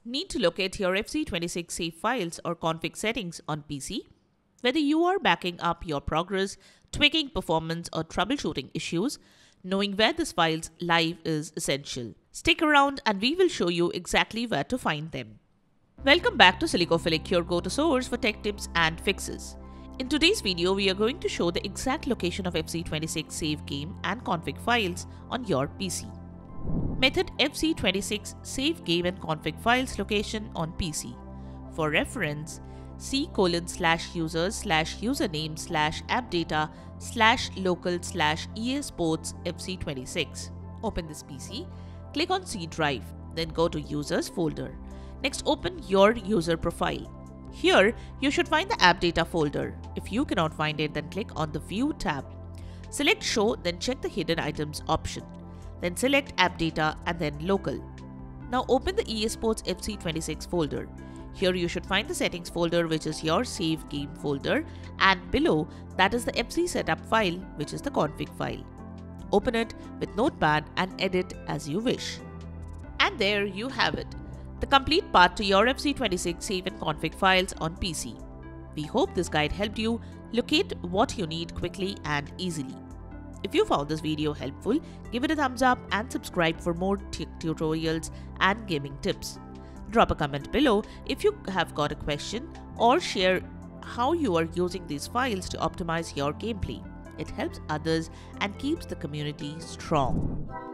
Need to locate your FC26 save files or config settings on PC? Whether you are backing up your progress, tweaking performance, or troubleshooting issues, knowing where these files live is essential. Stick around and we will show you exactly where to find them. Welcome back to Silicophilic, your go-to source for tech tips and fixes. In today's video, we are going to show the exact location of FC26 save game and config files on your PC. Method FC26 save game and config files location on PC. For reference, c:/users/username/appdata/local/esports FC26. Open this PC, click on C drive, then go to users folder. Next, open your user profile. Here, you should find the app data folder. If you cannot find it, then click on the View tab. Select Show, then check the Hidden Items option. Then select App Data and then Local. Now open the eSports FC26 folder. Here you should find the Settings folder, which is your Save Game folder, and below that is the FC Setup file, which is the config file. Open it with Notepad and edit as you wish. And there you have it, the complete path to your FC26 save and config files on PC. We hope this guide helped you locate what you need quickly and easily. If you found this video helpful, give it a thumbs up and subscribe for more tutorials and gaming tips. Drop a comment below if you have got a question or share how you are using these files to optimize your gameplay. It helps others and keeps the community strong.